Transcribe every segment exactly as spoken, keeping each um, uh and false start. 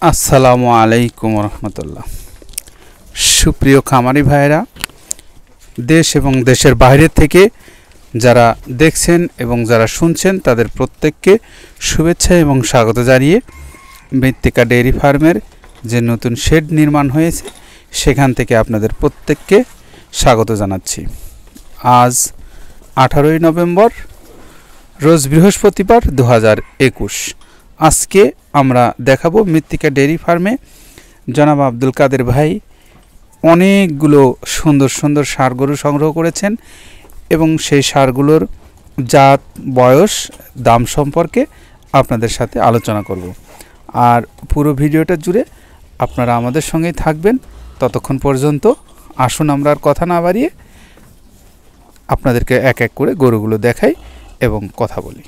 আসসালামু আলাইকুম রহমতুল্লাহ। সুপ্রিয় খামারি ভাইরা, দেশ এবং দেশের বাইরে থেকে যারা দেখছেন এবং যারা শুনছেন তাদের প্রত্যেককে শুভেচ্ছা এবং স্বাগত জানিয়ে মৃত্তিকা ডেয়ারি ফার্মের যে নতুন শেড নির্মাণ হয়েছে সেখান থেকে আপনাদের প্রত্যেককে স্বাগত জানাচ্ছি। আজ আঠারোই নভেম্বর, রোজ বৃহস্পতিবার দু হাজার একুশ। আজকে আমরা দেখাবো মৃত্তিকা ডেয়ারি ফার্মে জনাব আব্দুল কাদের ভাই অনেকগুলো সুন্দর সুন্দর ষাঁড় গরু সংগ্রহ করেছেন এবং সেই ষাঁড়গুলোর জাত, বয়স, দাম সম্পর্কে আপনাদের সাথে আলোচনা করব। আর পুরো ভিডিওটা জুড়ে আপনারা আমাদের সঙ্গেই থাকবেন। ততক্ষণ পর্যন্ত আসুন আমরা আর কথা না বাড়িয়ে আপনাদেরকে এক এক করে গরুগুলো দেখাই এবং কথা বলি।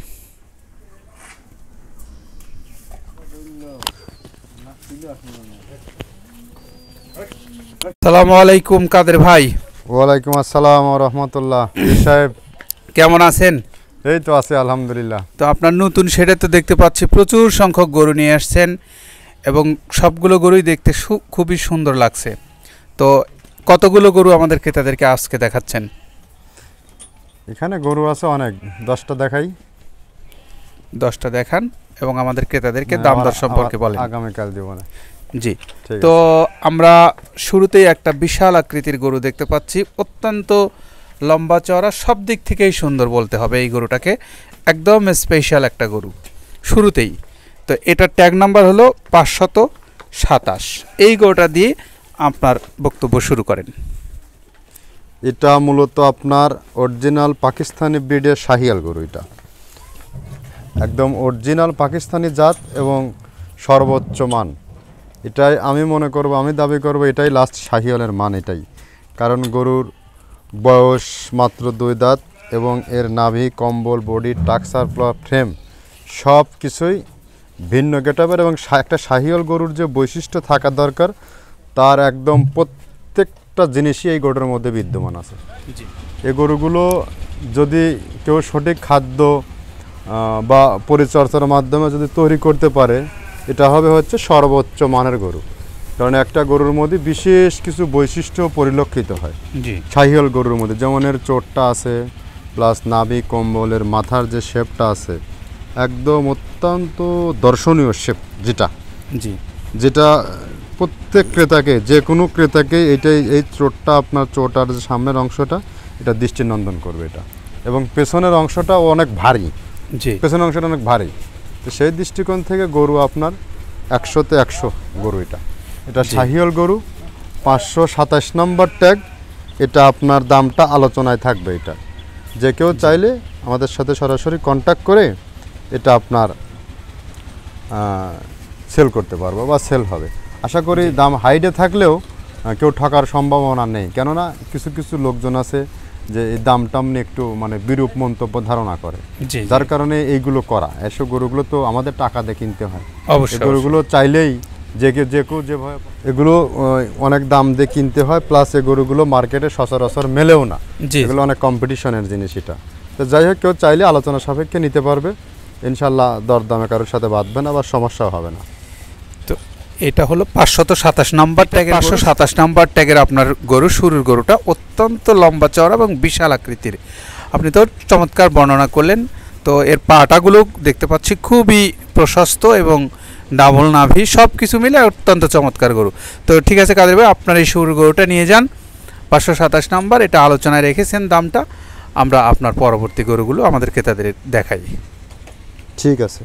আসসালামু আলাইকুম কাদের ভাই। ওয়ালাইকুম আসসালাম ওয়া রাহমাতুল্লাহ। সাহেব কেমন আছেন? এই তো আছি আলহামদুলিল্লাহ। তো আপনার নতুন শেডে তো দেখতে পাচ্ছি প্রচুর সংখ্যক গরু নিয়ে আসছেন এবং সবগুলো গরুই দেখতে খুবই সুন্দর লাগছে। তো কতগুলো গরু আমাদের ক্রেতাদেরকে আজকে দেখাচ্ছেন? এখানে গরু আছে অনেক, দশটা দেখাই। দশটা দেখান এবং আমাদের ক্রেতাদেরকে দাম দর সম্পর্কে বলেন। আগামীকাল দেব না। জি, তো আমরা শুরুতেই একটা বিশাল আকৃতির গরু দেখতে পাচ্ছি, অত্যন্ত লম্বা চওড়া, সব দিক থেকেই সুন্দর বলতে হবে এই গরুটাকে, একদম স্পেশাল একটা গরু শুরুতেই। তো এটার ট্যাগ নাম্বার হলো পাঁচশত সাতাশ। এই গরুটা দিয়ে আপনার বক্তব্য শুরু করেন। এটা মূলত আপনার অরিজিনাল পাকিস্তানি ব্রিডের শাহিয়াল গরু। এটা একদম অরিজিনাল পাকিস্তানি জাত এবং সর্বোচ্চ মান। এটাই আমি মনে করব, আমি দাবি করব এটাই লাস্ট শাহিয়ালের মান এটাই। কারণ গরুর বয়স মাত্র দুই দাঁত এবং এর নাভি, কম্বল, বডি, টাক্সার, ফ্রেম সব কিছুই ভিন্ন গেটআপের এবং একটা শাহিয়াল গরুর যে বৈশিষ্ট্য থাকা দরকার তার একদম প্রত্যেকটা জিনিসই এই গরুর মধ্যে বিদ্যমান আছে। এই গরুগুলো যদি কেউ সঠিক খাদ্য বা পরিচর্যার মাধ্যমে যদি তৈরি করতে পারে, এটা হবে হচ্ছে সর্বোচ্চ মানের গরু। কারণ একটা গরুর মধ্যে বিশেষ কিছু বৈশিষ্ট্য পরিলক্ষিত হয় শাহিয়াল গরুর মধ্যে, যেমন এর চোটটা আছে, প্লাস নাভি, কম্বলের মাথার যে শেপটা আছে একদম অত্যন্ত দর্শনীয় শেপ, যেটা জি যেটা প্রত্যেক ক্রেতাকে, যে কোনো ক্রেতাকে এটাই, এই চোটটা আপনার চোটার যে সামনের অংশটা এটা দৃষ্টিনন্দন করবে এটা। এবং পেছনের অংশটা অনেক ভারী, জি পেছনের অংশটা অনেক ভারী। তো সেই দৃষ্টিকোণ থেকে গরু আপনার একশোতে একশো গরু। এটা এটা শাহিয়াল গরু, পাঁচশো সাতাশ নম্বর ট্যাগ। এটা আপনার দামটা আলোচনায় থাকবে। এটা যে কেউ চাইলে আমাদের সাথে সরাসরি কন্ট্যাক্ট করে এটা আপনার সেল করতে পারবো বা সেল হবে। আশা করি দাম হাইডে থাকলেও কেউ ঠকার সম্ভাবনা নেই, কেননা কিছু কিছু লোকজন আছে যে এই দাম টাম নিয়ে একটু মানে বিরূপ মন্তব্য ধারণা করে, যার কারণে এইগুলো করা। এসব গরুগুলো তো আমাদের টাকা দিয়ে কিনতে হয়। এই গরুগুলো চাইলেই যে কেউ যে কেউ যেভাবে, এগুলো অনেক দাম দিয়ে কিনতে হয়, প্লাস এই গরুগুলো মার্কেটে সচরাচর মেলেও না, এগুলো অনেক কম্পিটিশনের জিনিস। এটা তো যাই হোক, কেউ চাইলে আলোচনা সাপেক্ষে নিতে পারবে ইনশাল্লাহ। দরদামে কারোর সাথে বাঁধবে না বা সমস্যাও হবে না। তো এটা হলো পাঁচশত সাতাশ নাম্বার ট্যাগ। পাঁচশো সাতাশ নাম্বার ট্যাগের আপনার গরু, শুরুর গরুটা অত্যন্ত লম্বা চওড়া এবং বিশাল আকৃতির। আপনি তো চমৎকার বর্ণনা করলেন। তো এর পাটাগুলো দেখতে পাচ্ছি খুবই প্রশস্ত এবং ডাবল নাভি, সব কিছু মিলে অত্যন্ত চমৎকার গরু। তো ঠিক আছে কাদের ভাই, আপনার এই শুরুর গরুটা নিয়ে যান, পাঁচশো সাতাশ নাম্বার। এটা আলোচনায় রেখেছেন দামটা, আমরা আপনার পরবর্তী গরুগুলো আমাদের ক্রেতাদের দেখাই। ঠিক আছে।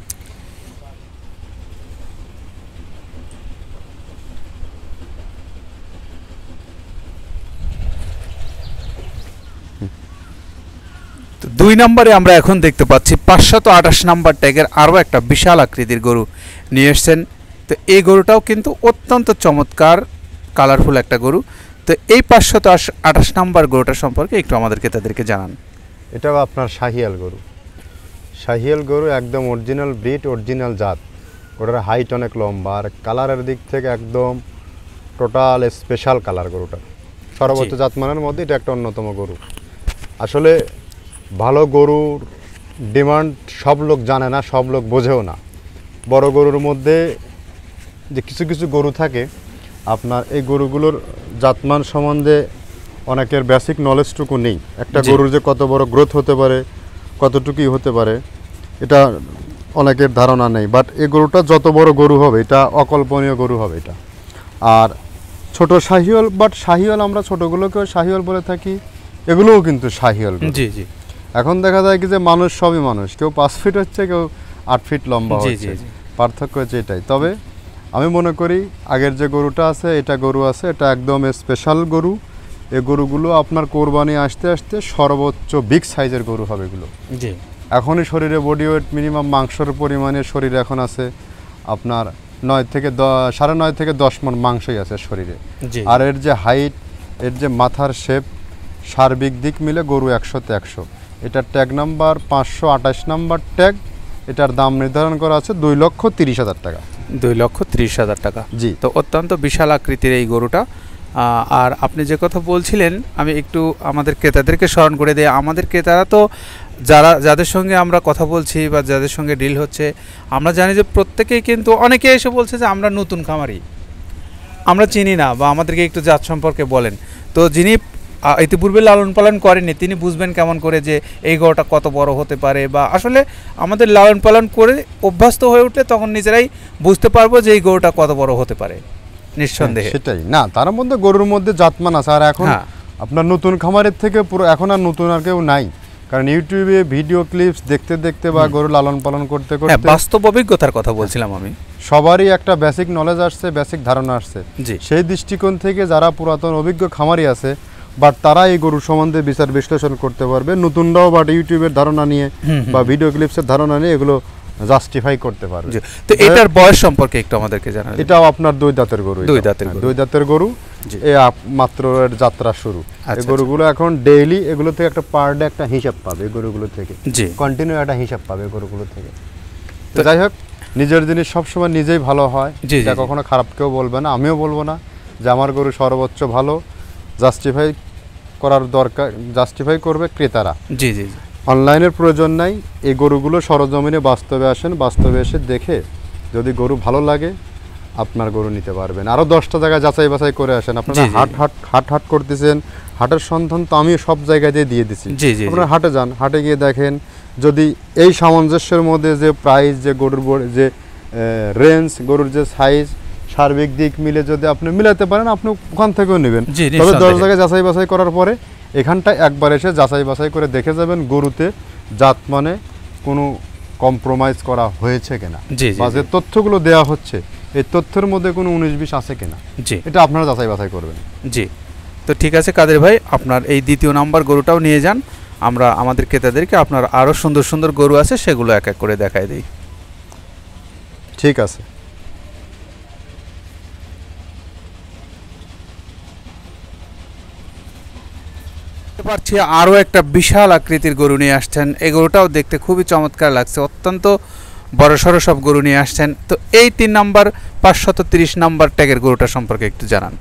তো দুই নম্বরে আমরা এখন দেখতে পাচ্ছি পাঁচশত আঠাশ নাম্বার ট্যাগের আরও একটা বিশাল আকৃতির গরু নিয়ে এসছেন। তো এই গরুটাও কিন্তু অত্যন্ত চমৎকার কালারফুল একটা গরু। তো এই পাঁচশত আঠাশ নাম্বার গরুটা সম্পর্কে একটু আমাদেরকে তাদেরকে জানান। এটাও আপনার শাহিয়াল গরু। শাহিয়াল গরু একদম অরিজিনাল ব্রিড, অরিজিনাল জাত। ওটার হাইট অনেক লম্বা, আর কালারের দিক থেকে একদম টোটাল স্পেশাল কালার গরুটা। সর্বোচ্চ জাতমানের মধ্যে এটা একটা অন্যতম গরু। আসলে ভালো গরুর ডিমান্ড সব লোক জানে না, সব লোক বোঝেও না। বড় গরুর মধ্যে যে কিছু কিছু গরু থাকে আপনার এই গরুগুলোর জাতমান সম্বন্ধে অনেকের বেসিক নলেজটুকু নেই। একটা গরুর যে কত বড় গ্রোথ হতে পারে, কতটুকুই হতে পারে, এটা অনেকের ধারণা নেই। বাট এই গরুটা যত বড় গরু হবে এটা অকল্পনীয় গরু হবে এটা। আর ছোট শাহিওয়াল, বাট শাহিওয়াল আমরা ছোটোগুলোকেও শাহিওয়াল বলে থাকি, এগুলোও কিন্তু শাহিওয়াল। জি জি। এখন দেখা যায় কি যে মানুষ সবই মানুষ, কেউ পাঁচ ফিট হচ্ছে, কেউ আট ফিট লম্বা হচ্ছে, পার্থক্য হচ্ছে এটাই। তবে আমি মনে করি আগের যে গরুটা আছে, এটা গরু আছে, এটা একদম স্পেশাল গরু। এই গরুগুলো আপনার কোরবানি আসতে আসতে সর্বোচ্চ বিগ সাইজের গরু হবে এগুলো। জি। এখনই শরীরে বডি ওয়েট মিনিমাম মাংসর পরিমাণে শরীরে এখন আছে আপনার নয় থেকে সাড়ে নয় থেকে দশ মণ মাংসই আছে শরীরে। আর এর যে হাইট, এর যে মাথার শেপ, সার্বিক দিক মিলে গরু একশোতে একশো। এটার ট্যাগ নাম্বার পাঁচশো আঠাশ নাম্বার ট্যাগ। এটার দাম নির্ধারণ করা আছে দুই লক্ষ তিরিশ হাজার টাকা। দুই লক্ষ তিরিশ হাজার টাকা। জি। তো অত্যন্ত বিশাল আকৃতির এই গরুটা। আর আপনি যে কথা বলছিলেন, আমি একটু আমাদের ক্রেতাদেরকে স্মরণ করে দিই। আমাদের ক্রেতারা তো যারা যাদের সঙ্গে আমরা কথা বলছি বা যাদের সঙ্গে ডিল হচ্ছে, আমরা জানি যে প্রত্যেকেই কিন্তু, অনেকে এসে বলছে যে আমরা নতুন খামারি, আমরা চিনি না, বা আমাদেরকে একটু জাত সম্পর্কে বলেন। তো যিনি ইতিপূর্বে লালন পালন করেনি তিনি বুঝবেন কেমন করে যে এই গরুটা কত বড় হতে পারে, বা আসলে আমাদের লালন পালন করে অভ্যস্ত হয়ে উঠলে তখন নিজেরাই বুঝতে পারবো যে এই গরুটা কত বড় হতে পারে। নিঃসন্দেহে সেটাই না, তার মধ্যে গরুর মধ্যে জাতমান আছে। আর এখন আপনার নতুন খামারের থেকে পুরো এখন আর নতুন আর কেউ নাই, কারণ ইউটিউবে ভিডিও ক্লিপস দেখতে দেখতে বা গরু লালন পালন করতে করতে বাস্তব অভিজ্ঞতার কথা বলছিলাম আমি, সবারই একটা বেসিক নলেজ আসছে, বেসিক ধারণা আসছে। সেই দৃষ্টিকোণ থেকে যারা পুরাতন অভিজ্ঞ খামারি আছে, বাট তারা এই গরু সম্বন্ধে বিচার বিশ্লেষণ করতে পারবে। নতুনরাও বাট ইউটিউবের ধারণা নিয়ে বা ভিডিও ক্লিপসের ধারণা নিয়ে এগুলো জাস্টিফাই করতে পারবে। তো এটার বয়স সম্পর্কে একটু আমাদেরকে জানান। এটাও আপনার দুই দাঁতের গরু। দুই দাঁতের গরু। দুই দাঁতের গরু। এই মাত্র এর যাত্রা শুরু। এই গরুগুলো এখন ডেইলি এগুলো থেকে একটা পার ডে একটা হিসাব পাবে এই গরুগুলো থেকে। জি। কন্টিনিউ একটা হিসাব পাবে এই গরুগুলো থেকে। তো যাই হোক, নিজের জিনিস সবসময় নিজেই ভালো হয়, এটা কখনো খারাপ কেউ বলবে না, আমিও বলবো না যে আমার গরু সর্বোচ্চ ভালো। জাস্টিফাই করার দরকার, জাস্টিফাই করবে ক্রেতারা। জি জি। অনলাইনের প্রয়োজন নাই। এই গরুগুলো সরজমিনে বাস্তবে আসেন, বাস্তবে এসে দেখে যদি গরু ভালো লাগে আপনার গরু নিতে পারবেন। আরও দশটা জায়গায় যাচাই বাছাই করে আসেন। আপনারা হাট হাট হাট হাট করতেছেন, হাটের সন্ধান তো আমি সব জায়গায় দিয়ে দিচ্ছি। আপনারা হাটে যান, হাটে গিয়ে দেখেন যদি এই সামঞ্জস্যের মধ্যে যে প্রাইস, যে গরুর যে রেঞ্জ, গরুর যে সাইজ, সার্বিক দিক মিলে যদি আপনি মিলাতে পারেন, আপনি ওখান থেকেও নেবেন। তবে দশ জায়গায় যাচাই বাছাই করার পরে এখানটায় একবার এসে যাচাই বাছাই করে দেখে যাবেন গরুতে জাত মানে কোনো কম্প্রোমাইজ করা হয়েছে কিনা, বা যে তথ্যগুলো দেওয়া হচ্ছে এই তথ্যের মধ্যে কোনো উনিশ বিশ আছে কিনা, এটা আপনারা যাচাই বাছাই করবেন। জি। তো ঠিক আছে কাদের ভাই, আপনার এই দ্বিতীয় নাম্বার গরুটাও নিয়ে যান। আমরা আমাদের ক্রেতাদেরকে আপনার আরও সুন্দর সুন্দর গরু আছে সেগুলো এক এক করে দেখাই দিই। ঠিক আছে। পারছি আরও একটা বিশাল আকৃতির গরু নিয়ে আসছেন। এই গরুটাও দেখতে খুবই চমৎকার লাগছে, অত্যন্ত বড়সড় সব গরু নিয়ে আসছেন। তো এই তিন নাম্বার পাঁচশত তিরিশ নাম্বার ট্যাগের গরুটা সম্পর্কে একটু জানান।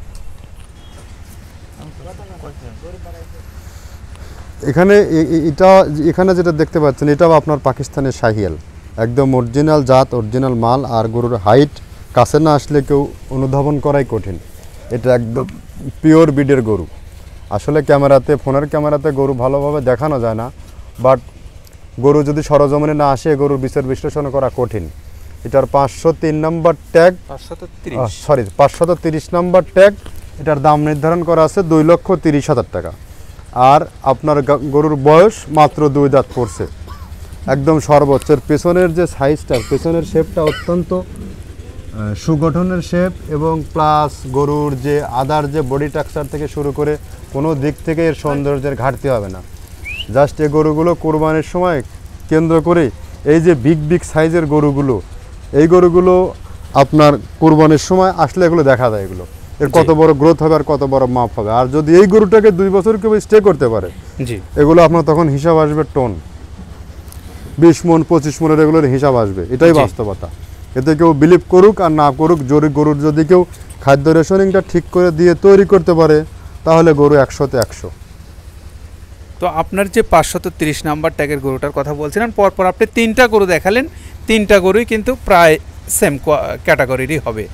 এখানে এটা এখানে যেটা দেখতে পাচ্ছেন এটাও আপনার পাকিস্তানের শাহিয়াল, একদম অরিজিনাল জাত, অরিজিনাল মাল। আর গরুর হাইট কাছে না আসলে কেউ অনুধাবন করাই কঠিন। এটা একদম পিওর বিডের গরু। আসলে ক্যামেরাতে, ফোনের ক্যামেরাতে গরু ভালোভাবে দেখানো যায় না, বাট গরু যদি সরজমিনে না আসে গরুর বিচার বিশ্লেষণ করা কঠিন। এটার পাঁচশো তিন নম্বর ট্যাগ, সরি পাঁচশত তিরিশ নম্বর ট্যাগ। এটার দাম নির্ধারণ করা আছে দুই লক্ষ তিরিশ হাজার টাকা। আর আপনার গরুর বয়স মাত্র দুই দাঁত পড়ছে, একদম সর্বোচ্চের পেছনের যে সাইজটা, পেছনের শেপটা অত্যন্ত সুগঠনের শেপ, এবং প্লাস গরুর যে আদার যে বডি স্ট্রাকচার থেকে শুরু করে কোনো দিক থেকে এর সৌন্দর্যের ঘাটতি হবে না। জাস্ট এই গরুগুলো কোরবানির সময় কেন্দ্র করে এই যে বিগ বিগ সাইজের গরুগুলো, এই গরুগুলো আপনার কোরবানির সময় আসলে এগুলো দেখা যায়, এগুলো এর কত বড় গ্রোথ হবে আর কত বড় মাপ হবে। আর যদি এই গরুটাকে দুই বছর কেউ স্টে করতে পারে, এগুলো আপনার তখন হিসাব আসবে টন, বিশ মন পঁচিশ মনের এগুলোর হিসাব আসবে। এটাই বাস্তবতা। এতে কেউ বিলিভ করুক আর না করুক, জরি গরুর যদি কেউ খাদ্য রেশনিংটা ঠিক করে দিয়ে তৈরি করতে পারে তাহলে গরু একশোতে একশো। তো আপনার যে পাঁচশত তিরিশ নাম্বার ট্যাগের গরুটার কথা বলছিলেন, পরপর আপনি তিনটা গরু দেখালেন, তিনটা গরুই কিন্তু প্রায় সেম ক্যাটাগরিরই হবে।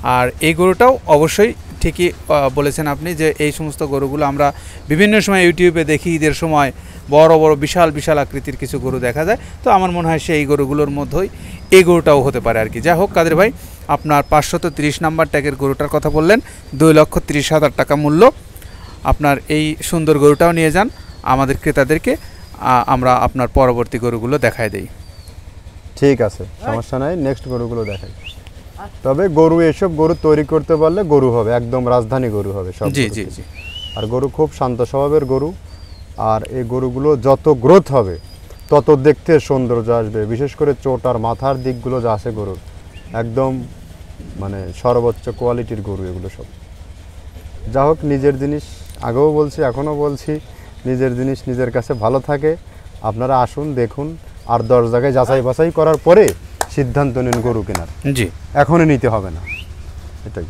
আর এই গরুটাও অবশ্যই ঠিকই বলেছেন আপনি যে এই সমস্ত গরুগুলো আমরা বিভিন্ন সময় ইউটিউবে দেখি, ঈদের সময় বড় বড় বিশাল বিশাল আকৃতির কিছু গরু দেখা যায়। তো আমার মনে হয় সেই গরুগুলোর মধ্যেই এই গরুটাও হতে পারে আর কি। যাই হোক কাদের ভাই, আপনার পাঁচশত তিরিশ নাম্বার ট্যাগের গরুটার কথা বললেন, দুই লক্ষ তিরিশ হাজার টাকা মূল্য। আপনার এই সুন্দর গরুটাও নিয়ে যান, আমাদের ক্রেতাদেরকে আমরা আপনার পরবর্তী গরুগুলো দেখায় দেই। ঠিক আছে, সমস্যা নাই, নেক্সট গরুগুলো দেখাই। তবে গরু এসব গরু তৈরি করতে পারলে গরু হবে একদম রাজধানী গরু হবে সব। জি জি জি। আর গরু খুব শান্ত স্বভাবের গরু, আর এই গরুগুলো যত গ্রোথ হবে তত দেখতে সৌন্দর্য আসবে। বিশেষ করে চোট আর মাথার দিকগুলো যা আছে গরুর, একদম মানে সর্বোচ্চ কোয়ালিটির গরু এগুলো সব। যা হোক, নিজের জিনিস আগেও বলছি এখনও বলছি, নিজের জিনিস নিজের কাছে ভালো থাকে। আপনারা আসুন, দেখুন, আর দশ জায়গায় যাচাই বাছাই করার পরে সিদ্ধান্ত নিন গরু কেনার। জি, এখনই নিতে হবে না, এটাই।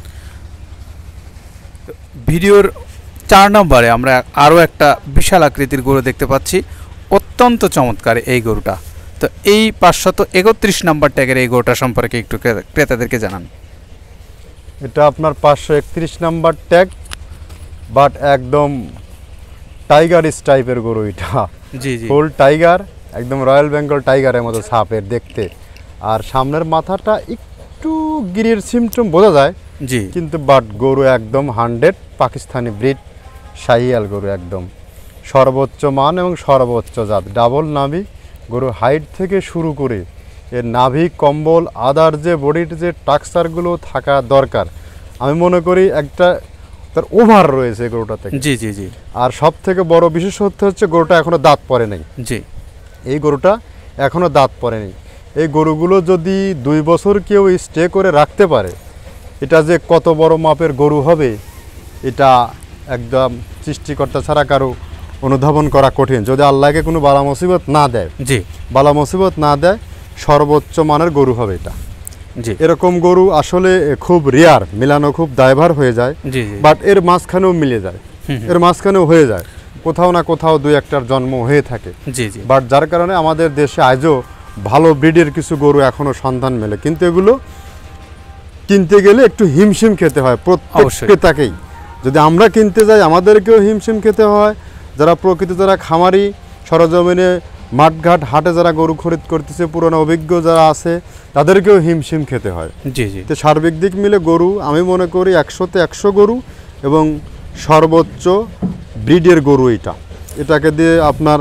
ভিডিওর চার নম্বরে আমরা আরও একটা বিশাল আকৃতির গরু দেখতে পাচ্ছি, অত্যন্ত চমৎকার এই গরুটা। তো এই পাঁচশত একত্রিশ নাম্বার ট্যাগের এই গরুটা সম্পর্কে একটু ক্রেতাদেরকে জানান। এটা আপনার পাঁচশো একত্রিশ নাম্বার ট্যাগ, বাট একদম টাইগার টাইপের গরু এটা। জি জি, ফুল টাইগার, একদম রয়্যাল বেঙ্গল টাইগারের মতো ছাপের দেখতে। আর সামনের মাথাটা একটু গিরির সিমটম বোঝা যায়, জি, কিন্তু বাট গরু একদম হান্ড্রেড পাকিস্তানি ব্রিড শাহিয়াল গরু, একদম সর্বোচ্চ মান এবং সর্বোচ্চ জাত। ডাবল নাভি গরু, হাইট থেকে শুরু করে এর নাভি, কম্বল, আদার যে বডির যে টাক্সারগুলো থাকা দরকার, আমি মনে করি একটা তার ওভার রয়েছে গরুটা থেকে। জি জি জি। আর সব থেকে বড় বিশেষত্ব হচ্ছে গরুটা এখনো দাঁত পড়ে নাই। জি, এই গরুটা এখনো দাঁত পড়ে নাই। এই গরুগুলো যদি দুই বছর কেউ স্টে করে রাখতে পারে, এটা যে কত বড় মাপের গরু হবে এটা একদম সৃষ্টিকর্তা ছাড়া কারো অনুধাবন করা কঠিন। যদি আল্লাহকে কোনো বালা মুসিবত না দেয়, জি, বালা মুসিবত না দেয়, সর্বোচ্চ মানের গরু হবে এটা। জি, এরকম গরু আসলে খুব রেয়ার, মিলানো খুব দায়ভার হয়ে যায়। জি জি, বাট এর মাঝখানেও মিলে যায়, এর মাঝখানেও হয়ে যায়, কোথাও না কোথাও দুই একটার জন্ম হয়ে থাকে। জি জি। বাট যার কারণে আমাদের দেশে আজও ভালো ব্রিডের কিছু গরু এখনও সন্ধান মেলে, কিন্তু এগুলো কিনতে গেলে একটু হিমশিম খেতে হয় প্রত্যেক ক্রেতাকেই। যদি আমরা কিনতে যাই আমাদেরকেও হিমশিম খেতে হয়। যারা প্রকৃত, যারা খামারি, সরজমিনে মাঠঘাট হাটে যারা গরু খরিদ করতেছে, পুরনো অভিজ্ঞ যারা আছে, তাদেরকেও হিমশিম খেতে হয়। জি জি। তো সার্বিক দিক মিলে গরু আমি মনে করি একশোতে একশো গরু এবং সর্বোচ্চ ব্রিডের গরু এটা। এটাকে দিয়ে আপনার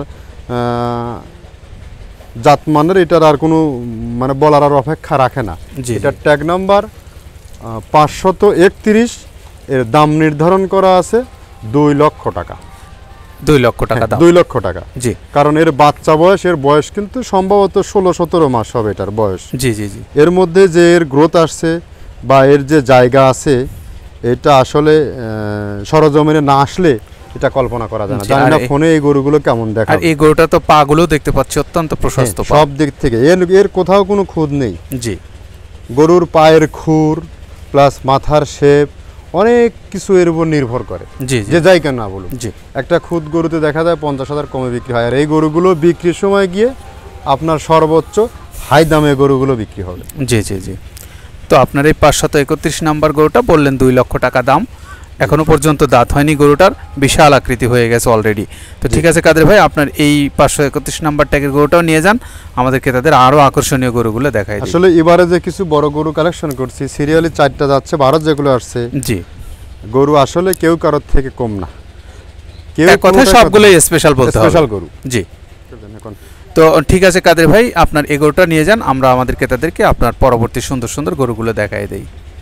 জাতমানের এটার আর কোনো মানে বলার আর অপেক্ষা রাখে না। এটার ট্যাগ নাম্বার পাঁচশত একত্রিশ, এর দাম নির্ধারণ করা আছে দুই লক্ষ টাকা। দুই লক্ষ টাকা দাম? দুই লক্ষ টাকা। জি। কারণ এর বাচ্চা বয়স, এর বয়স কিন্তু সম্ভবত ষোলো সতেরো মাস হবে এটার বয়স। জি জি জি। এর মধ্যে যে এর গ্রোথ আসছে বা এর যে জায়গা আছে, এটা আসলে সরজমিনে না আসলে এটা কল্পনা করা যায় না। জানি না ফোনে এই গরুগুলো কেমন দেখা। আর এই গরুটা তো পা গুলো দেখতে পাচ্ছি অত্যন্ত প্রশস্ত, সব দিক থেকে এর এর কোথাও কোনো খুঁত নেই। জি। গরুর পায়ের খুর প্লাস মাথার শেপ অনেক কিছু এর উপর নির্ভর করে। জি, যে যাই কেন না বলুন, জি, একটা খুদ গরুতে দেখা যায় পঞ্চাশ হাজার কমে বিক্রি হয়, আর এই গরুগুলো বিক্রির সময় গিয়ে আপনার সর্বোচ্চ হাই দামে গরুগুলো বিক্রি হবে। জি জি জি। তো আপনার এই পাঁচশত একত্রিশ নাম্বার গরুটা বললেন দুই লক্ষ টাকা দাম, এখনো পর্যন্ত দাঁত হয়নি, গরুটার বিশাল আকৃতি হয়ে গেছে অলরেডি। তো ঠিক আছে কাদের ভাই, আপনার এই পাঁচশো একত্রিশ নাম্বার ট্যাগের গরুটাও নিয়ে যান, আমাদের ক্রেতাদের আরও আকর্ষণীয় গরুগুলো দেখাই। আসলে এবারে যে কিছু বড় গরু কালেকশন করছি, সিরিয়ালি চারটা যাচ্ছে, ভারত যেগুলো আসছে, জি, গরু আসলে কেউ কারোর থেকে কম না, কেউ কথা সবগুলোই স্পেশাল বলতে হবে, স্পেশাল গরু। জি। তো ঠিক আছে কাদের ভাই, আপনার এই গরুটা নিয়ে যান, আমরা আমাদের ক্রেতাদেরকে আপনার পরবর্তী সুন্দর সুন্দর গরুগুলো দেখাই দেই।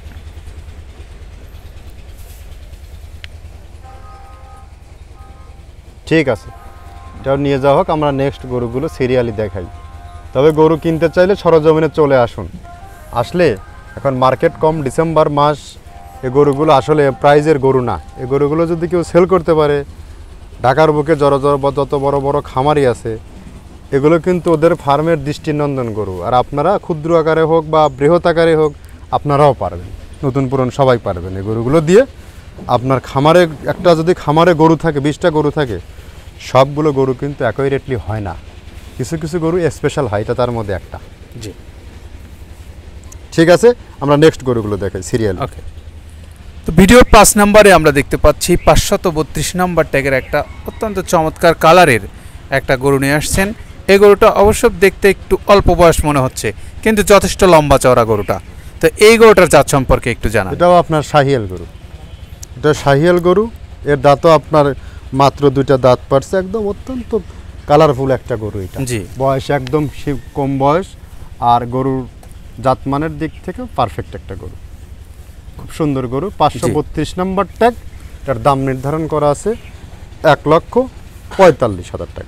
ঠিক আছে, এটাও নিয়ে যাওয়া হোক, আমরা নেক্সট গরুগুলো সিরিয়ালি দেখাই। তবে গরু কিনতে চাইলে সরজমিনে চলে আসুন। আসলে এখন মার্কেট কম, ডিসেম্বর মাস, এই গরুগুলো আসলে প্রাইজের গরু না। এই গরুগুলো যদি কেউ সেল করতে পারে, ঢাকার বুকে জড়ো জড়ো যত বড় বড় খামারি আছে, এগুলো কিন্তু ওদের ফার্মের দৃষ্টিনন্দন গরু। আর আপনারা ক্ষুদ্র আকারে হোক বা বৃহৎ আকারে হোক, আপনারাও পারবেন, নতুন পুরন সবাই পারবেন এই গরুগুলো দিয়ে। আপনার খামারে একটা যদি খামারে গরু থাকে, বিশটা গরু থাকে, সবগুলো গরু কিন্তু একই রেটলি হয় না, কিছু কিছু গরু স্পেশাল হয়, এটা তার মধ্যে একটা। জি, ঠিক আছে, আমরা নেক্সট গরুগুলো দেখাই সিরিয়াল। ওকে, তো ভিডিওর পাঁচ নম্বরে আমরা দেখতে পাচ্ছি পাঁচশত বত্রিশ নম্বর ট্যাগের একটা অত্যন্ত চমৎকার কালারের একটা গরু নিয়ে আসছেন। এই গরুটা অবশ্য দেখতে একটু অল্প বয়স মনে হচ্ছে, কিন্তু যথেষ্ট লম্বা চওড়া গরুটা। তো এই গরুটার জাত সম্পর্কে একটু জানান। এটাও আপনার শাহিয়াল গরু, এটা শাহিয়াল গরু। এর দাঁতও আপনার মাত্র দুইটা দাঁত পারছে, একদম অত্যন্ত কালারফুল একটা গরু। এটা জি, বয়স একদম কম বয়স, আর গরুর জাতমানের দিক থেকে পারফেক্ট একটা গরু, খুব সুন্দর গরু। পাঁচশো বত্রিশ নম্বর ট্যাগ, এটার দাম নির্ধারণ করা আছে এক লক্ষ পঁয়তাল্লিশ হাজার টাকা।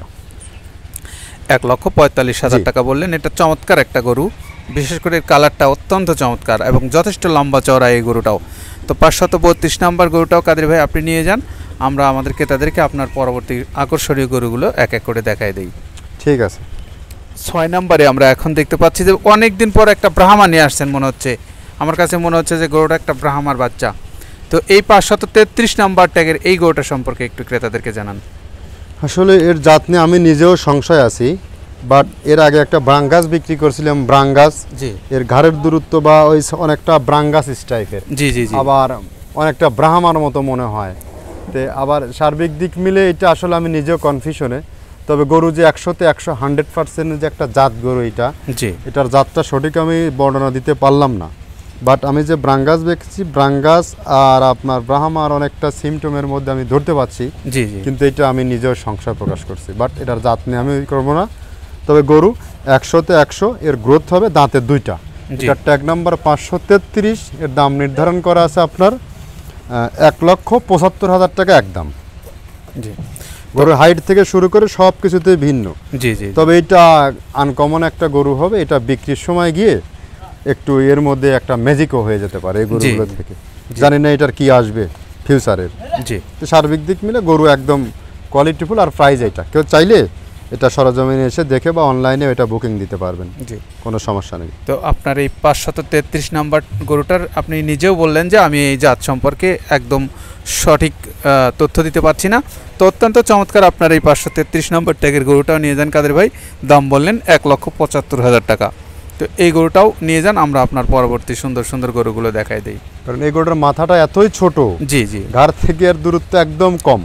এক লক্ষ পঁয়তাল্লিশ হাজার টাকা বললেন। এটা চমৎকার একটা গরু, বিশেষ করে কালারটা অত্যন্ত চমৎকার এবং যথেষ্ট লম্বা চওড়া এই গরুটাও। তো পাঁচশত বত্রিশ নম্বর গরুটাও কাদের ভাই আপনি নিয়ে যান, আমরা আমাদের ক্রেতাদেরকে আপনার পরবর্তী আকর্ষণীয় গরুগুলো এক এক করে দেখাই দেই। ঠিক আছে। ছয় নম্বরে আমরা এখন দেখতে পাচ্ছি যে অনেক দিন পর একটা ব্রাহ্মা নিয়ে আসছেন মনে হচ্ছে, আমার কাছে মনে হচ্ছে যে গরুটা একটা ব্রাহ্মার বাচ্চা। তো এই পাঁচশত তেত্রিশ নাম্বার ট্যাগের এই গরুটা সম্পর্কে একটু ক্রেতাদেরকে জানান। আসলে এর জাত নিয়ে আমি নিজেও সংশয় আছি, বাট এর আগে একটা ব্রাঙ্গাস বিক্রি করছিলাম, ব্রাঙ্গাস। জি, এর ঘাড়ের দূরত্ব বা ওই অনেকটা ব্রাঙ্গাস টাইপের, জি জি জি, আবার অনেকটা ব্রাহ্মার মতো মনে হয়। তে আবার সার্বিক দিক মিলে এটা আসলে আমি নিজেও কনফিউশনে। তবে গরু যে একশোতে একশো হান্ড্রেড পার্সেন্ট যে একটা জাত গরু, এটা জি, এটার জাতটা সঠিক আমি বর্ণনা দিতে পারলাম না। বাট আমি যে ব্রাঙ্গাস দেখছি, ব্রাঙ্গাস আর আপনার ব্রাহ্মার অনেকটা সিমটমের মধ্যে আমি ধরতে পারছি। জি জি, কিন্তু এটা আমি নিজেও সংশয় প্রকাশ করছি, বাট এটার জাত নিয়ে আমি করবো না। তবে গরু একশোতে একশো, এর গ্রোথ হবে দাঁতের দুইটা। এটার ট্যাগ নাম্বার পাঁচশো তেত্রিশ, এর দাম নির্ধারণ করা আছে আপনার এক লক্ষ পঁচাত্তর হাজার টাকা একদম। জি, গরুর হাইট থেকে শুরু করে সব কিছুতে ভিন্ন। জি জি, তবে এটা আনকমন একটা গরু হবে, এটা বিক্রির সময় গিয়ে একটু এর মধ্যে একটা ম্যাজিকও হয়ে যেতে পারে এই গরুগুলো থেকে। জানি না এটার কি আসবে ফিউচারের। জি, তো সার্বিক দিক মিলে গরু একদম কোয়ালিটিফুল। আর প্রাইস এটা কেউ চাইলে এটা সরজমিনে এসে দেখে বা অনলাইনে এটা বুকিং দিতে পারবেন, জি, কোনো সমস্যা নেই। তো আপনার এই পাঁচশত তেত্রিশ নাম্বার গরুটার আপনি নিজেও বললেন যে আমি এই জাত সম্পর্কে একদম সঠিক আহ, তথ্য দিতে পারছি না। তো অত্যন্ত চমৎকার আপনার এই পাঁচশো তেত্রিশ নম্বর ট্যাগের গরুটাও নিয়ে যান কাদের ভাই, দাম বললেন এক লক্ষ পঁচাত্তর হাজার টাকা। তো এই গরুটাও নিয়ে যান, আমরা আপনার পরবর্তী সুন্দর সুন্দর গরুগুলো দেখাই দিই। কারণ এই গরুটার মাথাটা এতই ছোট, জি জি, ঘাড় থেকে এর দূরত্ব একদম কম।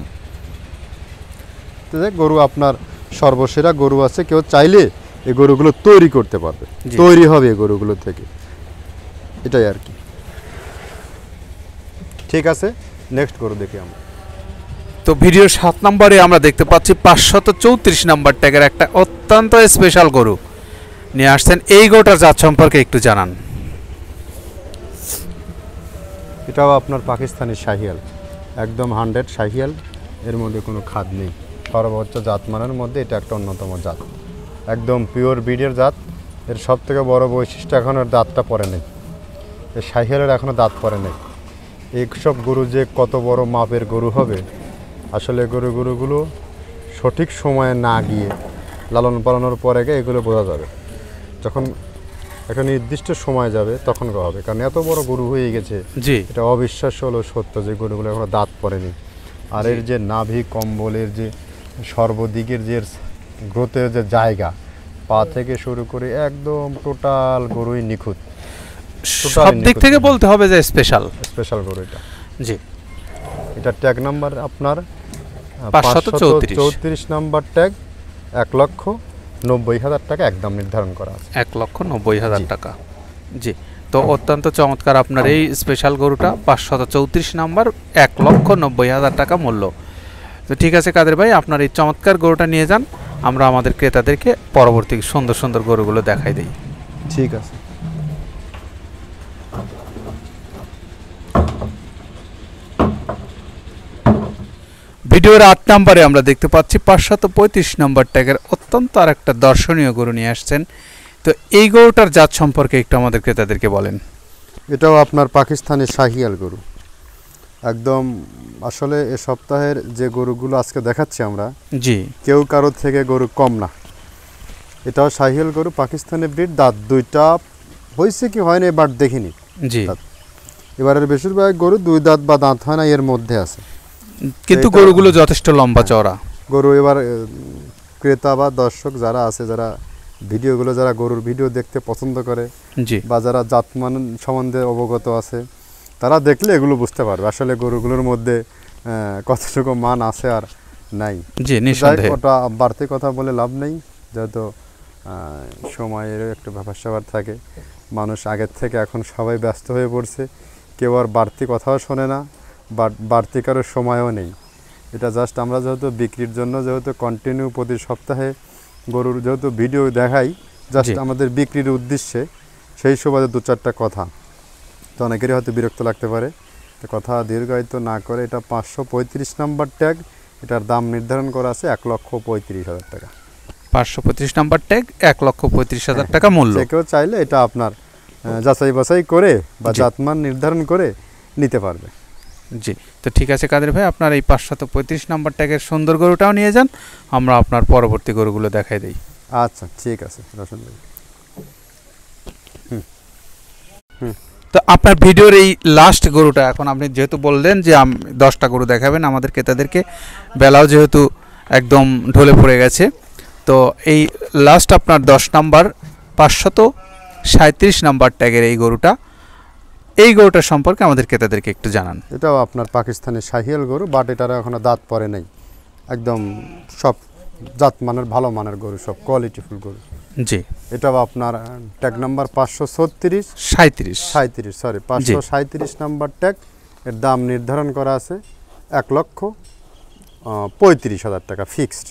তো দেখ গরু আপনার সর্বসেরা গরু আছে, কেউ চাইলে এই গরুগুলো তৈরি করতে পারবে, তৈরি হবে এই গরুগুলো থেকে, এটাই আর কি। ঠিক আছে, নেক্সট গরু দেখি আমরা। তো ভিডিও সাত নম্বরে আমরা দেখতে পাচ্ছি পাঁচশত চৌত্রিশ নাম্বার ট্যাগের একটা অত্যন্ত স্পেশাল গরু নিয়ে আসছেন। এই গরুটার জাত সম্পর্কে একটু জানান। এটাও আপনার পাকিস্তানি শাহিয়াল, একদম হান্ড্রেড শাহিয়াল, এর মধ্যে কোনো খাদ নেই। সর্বোচ্চ জাতমানের মধ্যে এটা একটা অন্যতম জাত, একদম পিওর ব্রিডের জাত। এর সব থেকে বড় বৈশিষ্ট্য, এখন এর দাঁতটা পড়ে নেই, এর শাহিয়ালের এখনও দাঁত পড়ে নেই। এইসব গরু যে কত বড় মাপের গরু হবে, আসলে গরু গরুগুলো সঠিক সময়ে না গিয়ে লালন পালনের পরে গিয়ে এগুলো বোঝা যাবে। যখন একটা নির্দিষ্ট সময় যাবে তখন হবে, কারণ এত বড় গরু হয়ে গেছে। জি, এটা অবিশ্বাস্য হলো সত্য যে গরুগুলো এখনো দাঁত পড়েনি। আর এর যে নাভি কম্বলের যে সর্বদিকের যে গ্রোথের যে জায়গা, পা থেকে শুরু করে একদম টোটাল গরুই নিখুঁত, সব দিক থেকে বলতে হবে যে স্পেশাল স্পেশাল গরু এটা। জি, এটা ট্যাগ নাম্বার আপনার পাঁচশত চৌত্রিশ চৌত্রিশ নাম্বার ট্যাগ, এক লক্ষ নব্বই হাজার টাকা একদম নির্ধারণ করা আছে। এক লক্ষ নব্বই হাজার টাকা। জি, তো অত্যন্ত চমৎকার আপনার এই স্পেশাল গরুটা, পাঁচশত চৌত্রিশ নাম্বার, এক লক্ষ নব্বই হাজার টাকা মূল্য। তো ঠিক আছে কাদের ভাই, আপনার এই চমৎকার গরুটা নিয়ে যান, আমরা আমাদের ক্রেতাদেরকে পরবর্তী সুন্দর সুন্দর গরুগুলো দেখাই দিই। ঠিক আছে। ভিডিওর আট নম্বরে আমরা দেখতে পাচ্ছি পাঁচশত পঁয়ত্রিশ নম্বর ট্যাগের অত্যন্ত আর একটা দর্শনীয় গরু নিয়ে আসছেন। তো এই গরুটার জাত সম্পর্কে একটু আমাদের ক্রেতাদেরকে বলেন। এটাও আপনার পাকিস্তানি শাহিয়াল গরু, একদম আসলে এ সপ্তাহের যে গরুগুলো আজকে দেখাচ্ছি আমরা, জি, কেউ কারো থেকে গরু কম না। এটাও শাহিয়াল গরু, পাকিস্তানি ব্রিড, দাঁত দুইটা হয়েছে কি হয়নি এবার দেখিনি। জি, এবারের বেশিরভাগ গরু দুই দাঁত বা দাঁত হয় না, এর মধ্যে আছে, কিন্তু গরুগুলো যথেষ্ট লম্বা চওড়া। গরু এবার ক্রেতা বা দর্শক যারা আছে, যারা ভিডিওগুলো যারা গরুর ভিডিও দেখতে পছন্দ করে জি বা যারা জাতমান সম্বন্ধে অবগত আছে তারা দেখলে এগুলো বুঝতে পারবে আসলে গরুগুলোর মধ্যে আহ, কতটুকু মান আছে আর নাই। জি যাই নিঃসন্দেহে ওটা বাড়তি কথা বলে লাভ নেই, যেহেতু আহ, সময়েরও একটু ব্যাপার স্যাপার থাকে, মানুষ আগের থেকে এখন সবাই ব্যস্ত হয়ে পড়ছে, কেউ আর বাড়তি কথাও শোনে না, বা- বাড়তি কারোর সময়ও নেই। এটা জাস্ট আমরা যেহেতু বিক্রির জন্য যেহেতু কন্টিনিউ প্রতি সপ্তাহে গরুর যেহেতু ভিডিও দেখাই জাস্ট জি। আমাদের বিক্রির উদ্দেশ্যে, সেই সুবাদে দু চারটা কথা, তো অনেকেরই হয়তো বিরক্ত লাগতে পারে, তো কথা দীর্ঘায়িত না করে এটা পাঁচশো পঁয়ত্রিশ নাম্বার ট্যাগ, এটার দাম নির্ধারণ করা আছে এক লক্ষ পঁয়ত্রিশ হাজার টাকা। পাঁচশো পঁয়ত্রিশ নাম্বার ট্যাগ এক লক্ষ পঁয়ত্রিশ হাজার টাকা মূল্য। যে কেউ চাইলে এটা আপনার আহ, যাচাই বাছাই করে বা জি। জাতমান নির্ধারণ করে নিতে পারবে। জি, তো ঠিক আছে কাদের ভাই, আপনার এই পাঁচশত পঁয়ত্রিশ নাম্বার ট্যাগের সুন্দর গরুটাও নিয়ে যান, আমরা আপনার পরবর্তী গরুগুলো দেখাই দিই। আচ্ছা ঠিক আছে রোশন ভাই। তো আপনার ভিডিওর এই লাস্ট গরুটা, এখন আপনি যেহেতু বললেন যে আম- দশটা গরু দেখাবেন আমাদের ক্রেতাদেরকে, বেলাও যেহেতু একদম ঢলে পড়ে গেছে, তো এই লাস্ট আপনার দশ নাম্বার পাঁচশত সাঁত্রিশ নাম্বার ট্যাগের এই গরুটা, এই গরুটা সম্পর্কে আমাদের ক্রেতাদেরকে একটু জানান। এটাও আপনার পাকিস্তানি শাহিয়াল গরু, বাট এটার এখনো দাঁত পড়ে নাই, একদম সব জাত মানের ভালো মানের গরু, সব কোয়ালিটিফুল গরু। জি এটাও আপনার ট্যাগ নাম্বার পাঁচশো ছত্রিশ সাঁত্রিশ সাঁত্রিশ সরি পাঁচশো সাঁত্রিশ নাম্বার ট্যাগ, এর দাম নির্ধারণ করা আছে এক লক্ষ আহ, পঁয়ত্রিশ হাজার টাকা ফিক্সড।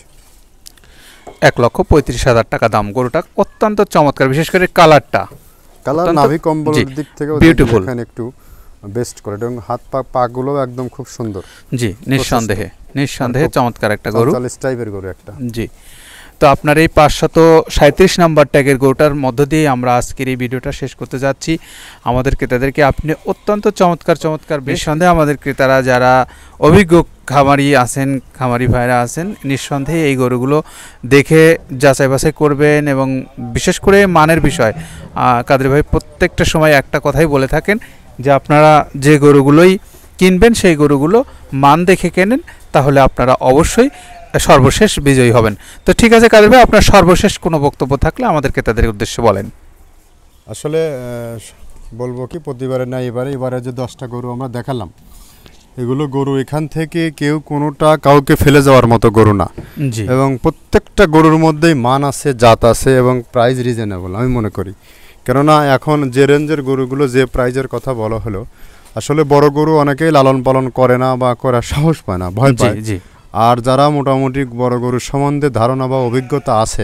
এক লক্ষ পঁয়ত্রিশ হাজার টাকা দাম। গরুটা অত্যন্ত চমৎকার, বিশেষ করে কালারটা কালার অত্যন্ত- নাভি কম্বলের জি, দিক থেকে beautiful। এখানে একটু বেস্ট করে, এবং হাত পা পাগুলো একদম খুব সুন্দর, জি নিঃসন্দেহে নিঃসন্দেহে খুব চমৎকার একটা গরু। চল্লিশ টাইপের গরু একটা। জি, তো আপনার এই পাঁচশত সাঁত্রিশ নাম্বার ট্যাগের গরুটার মধ্য দিয়ে আমরা আজকের এই ভিডিওটা শেষ করতে যাচ্ছি। আমাদের ক্রেতাদেরকে আপনি অত্যন্ত চমৎকার চমৎকার, নিঃসন্দেহে আমাদের ক্রেতারা যারা অভিজ্ঞ খামারি আছেন, খামারি ভাইরা আছেন, নিঃসন্দেহে এই গরুগুলো দেখে যাচাই বাছাই করবেন, এবং বিশেষ করে মানের বিষয় আহ, কাদের ভাই প্রত্যেকটা সময় একটা কথাই বলে থাকেন যে আপনারা যে গরুগুলোই কিনবেন সেই গরুগুলো মান দেখে কেনেন, তাহলে আপনারা অবশ্যই সর্বশেষ বিজয়ী হবেন। তো ঠিক আছে কাদের ভাই, আপনার সর্বশেষ কোনো বক্তব্য থাকলে আমাদের ক্রেতাদের উদ্দেশ্যে বলেন। আসলে আহ, বলবো কি, প্রতিবারে না এবারে এবারে যে দশটা গরু আমরা দেখালাম, এগুলো গরু এখান থেকে কেউ কোনোটা কাউকে ফেলে যাওয়ার মতো গরু না, জি এবং প্রত্যেকটা গরুর মধ্যেই মান আছে, জাত আছে, এবং প্রাইস রিজনেবল আমি মনে করি। কেননা এখন যে রেঞ্জের গরুগুলো যে প্রাইজের কথা বলা হলো, আসলে বড় গরু অনেকেই লালন পালন করে না বা করার সাহস পায় না, ভয় জি পায়। জি আর যারা মোটামুটি বড় গরুর সম্বন্ধে ধারণা বা অভিজ্ঞতা আছে,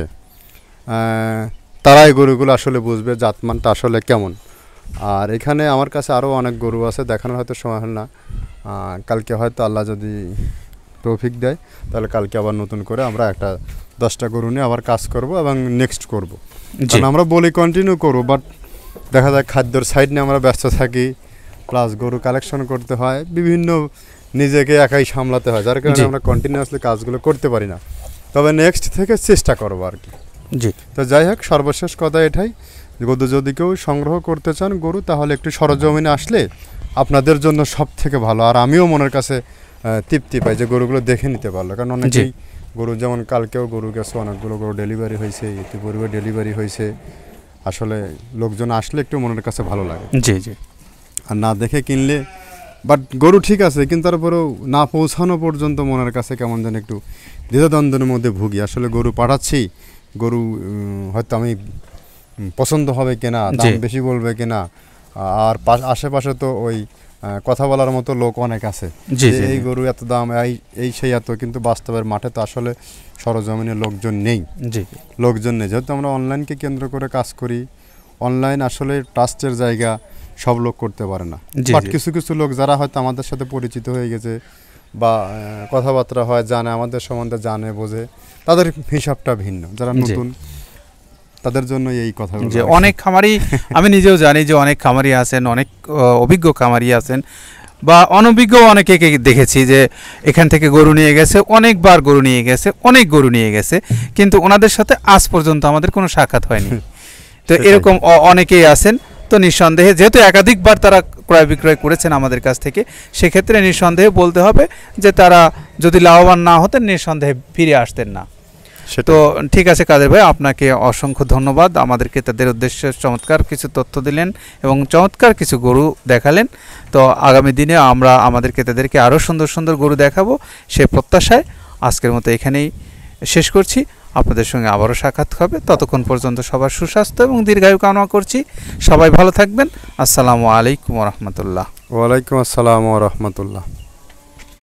আহ, তারা এই গরুগুলো আসলে বুঝবে জাতমানটা আসলে কেমন। আর এখানে আমার কাছে আরও অনেক গরু আছে, দেখানোর হয়তো সময় হল না, আহ, কালকে হয়তো আল্লাহ যদি তৌফিক দেয় তাহলে কালকে আবার নতুন করে আমরা একটা দশটা গরু নিয়ে আবার কাজ করব এবং নেক্সট করব। জি কারণ আমরা বলি কন্টিনিউ করবো, বাট দেখা যায় খাদ্যর সাইড নিয়ে আমরা ব্যস্ত থাকি, প্লাস গরু কালেকশন করতে হয়, বিভিন্ন নিজেকে একাই সামলাতে হয়, যার কারণে জি। আমরা কন্টিনিউয়াসলি কাজগুলো করতে পারি না। তবে নেক্সট থেকে চেষ্টা করবো আর কি। জি তো যাই হোক, সর্বশেষ কথা এটাই, গরু যদি কেউ সংগ্রহ করতে চান গরু, তাহলে একটু সরজমিনে আসলে আপনাদের জন্য সব থেকে ভালো। আর আমিও মনের কাছে আহ, তৃপ্তি পাই যে গরুগুলো দেখে নিতে পারলো, কারণ অনেকেই গরু, যেমন কালকেও গরু গেছে, অনেকগুলো গরু ডেলিভারি হয়েছে, ইতিপূর্বে ডেলিভারি হয়েছে, আসলে লোকজন আসলে একটু মনের কাছে ভালো লাগে। জি জি আর না দেখে কিনলে, বাট গরু ঠিক আছে, কিন্তু তারপরেও না পৌঁছানো পর্যন্ত মনের কাছে কেমন যেন একটু দ্বিধাদ্বন্দ্বের মধ্যে ভুগি। আসলে গরু পাঠাচ্ছি, গরু উম, হয়তো আমি উম, পছন্দ হবে কিনা, দাম জি। বেশি বলবে কিনা, আর পাশ- আশেপাশে তো ওই আহ, কথা বলার মতো লোক অনেক আছে, জি যে জি এই গরু এত দাম, এই এই সেই এত, কিন্তু বাস্তবের মাঠে তো আসলে সরজমিনে লোকজন নেই, জি লোকজন নেই। যেহেতু আমরা অনলাইনকে কেন্দ্র করে কাজ করি, অনলাইন আসলে ট্রাস্টের জায়গা, সব লোক করতে পারে না। জি, বাট জি। কিছু কিছু লোক যারা হয়তো আমাদের সাথে পরিচিত হয়ে গেছে বা আহ, কথাবার্তা হয়, জানে, আমাদের সম্বন্ধে জানে, বোঝে, তাদের হিসাবটা ভিন্ন। যারা জি। নতুন, তাদের জন্য এই কথা। যে অনেক খামারি, আমি নিজেও জানি যে অনেক খামারি আছেন, অনেক আহ, অভিজ্ঞ খামারি আছেন, বা অনভিজ্ঞ অনেকে দেখেছি যে এখান থেকে গরু নিয়ে গেছে, অনেকবার গরু নিয়ে গেছে, অনেক গরু নিয়ে গেছে, কিন্তু ওনাদের সাথে আজ পর্যন্ত আমাদের কোনো সাক্ষাৎ হয়নি। তো সেটাই। এরকম অ- অনেকেই আছেন। তো নিঃসন্দেহে যেহেতু একাধিকবার তারা ক্রয় বিক্রয় করেছেন আমাদের কাছ থেকে, সেক্ষেত্রে নিঃসন্দেহে বলতে হবে যে তারা যদি লাভবান না হতেন, নিঃসন্দেহে ফিরে আসতেন না। সেটাই। তো ঠিক আছে কাদের ভাই, আপনাকে অসংখ্য ধন্যবাদ। আমাদেরকে তাদের উদ্দেশ্যে চমৎকার কিছু তথ্য দিলেন এবং চমৎকার কিছু গরু দেখালেন। তো আগামী দিনে আমরা আমাদের ক্রেতাদেরকে আরও সুন্দর সুন্দর গরু দেখাবো সে প্রত্যাশায় আজকের মতো এখানেই শেষ করছি। আপনাদের সঙ্গে আবারও সাক্ষাৎ হবে, ততক্ষণ পর্যন্ত সবার সুস্বাস্থ্য এবং দীর্ঘায়ু কামনা করছি। সবাই ভালো থাকবেন। আসসালামু আলাইকুম রহমতুল্লাহ। ওয়ালাইকুম আসসালাম ওয়া রাহমাতুল্লাহ।